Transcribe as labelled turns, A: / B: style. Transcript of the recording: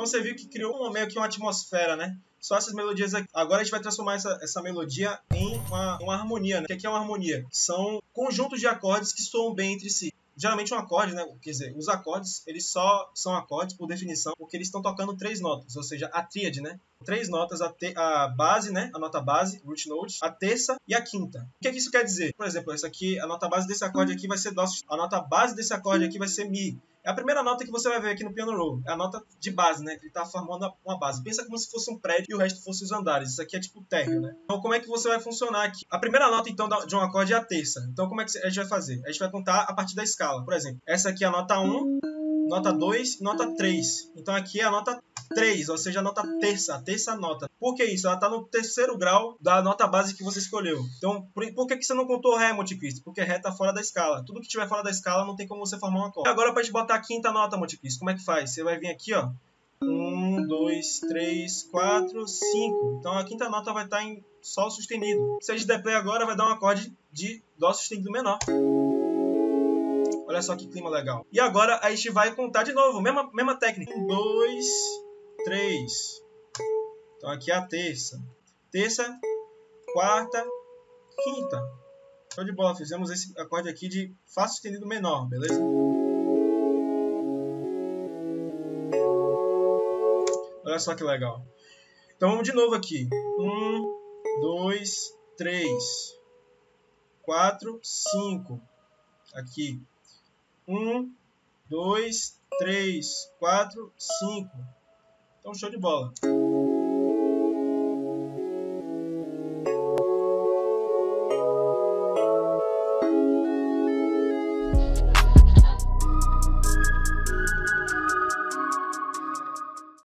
A: Então você viu que criou meio que uma atmosfera, né? Só essas melodias aqui. Agora a gente vai transformar essa melodia em uma harmonia, né? O que é uma harmonia? São conjuntos de acordes que soam bem entre si. Geralmente um acorde, né? Quer dizer, os acordes, eles só são acordes por definição, porque eles estão tocando 3 notas, ou seja, a tríade, né? 3 notas, a base, né? A nota base, root note, a terça e a quinta. O que isso quer dizer? Por exemplo, essa aqui, a nota base desse acorde aqui vai ser dó, a nota base desse acorde aqui vai ser mi. É a primeira nota que você vai ver aqui no piano roll. É a nota de base, né? Que ele está formando uma base. Pensa como se fosse um prédio e o resto fosse os andares. Isso aqui é tipo o térreo, né? Então, como é que você vai funcionar aqui? A primeira nota, então, de um acorde é a terça. Então, como é que a gente vai fazer? A gente vai contar a partir da escala. Por exemplo, essa aqui é a nota 1, nota 2 e nota 3. Então, aqui é a nota 3, ou seja, a nota terça, a terça nota. Por que isso? Ela está no terceiro grau da nota base que você escolheu. Então, por que você não contou Ré, Monte Cristo? Porque Ré está fora da escala. Tudo que estiver fora da escala não tem como você formar um acorde. Agora, para a gente botar a quinta nota, Monte Cristo, como é que faz? Você vai vir aqui, ó. 1, 2, 3, 4, 5. Então, a quinta nota vai estar em Sol sustenido. Se a gente der play agora, vai dar um acorde de Dó sustenido menor. Olha só que clima legal. E agora a gente vai contar de novo. Mesma técnica. 1, 2, 3. Então aqui é a terça. Terça, quarta, quinta. Show de bola. Fizemos esse acorde aqui de Fá sustenido menor, beleza? Olha só que legal. Então vamos de novo aqui. 1, 2, 3, 4, 5. Aqui. 1, 2, 3, 4, 5. Então show de bola.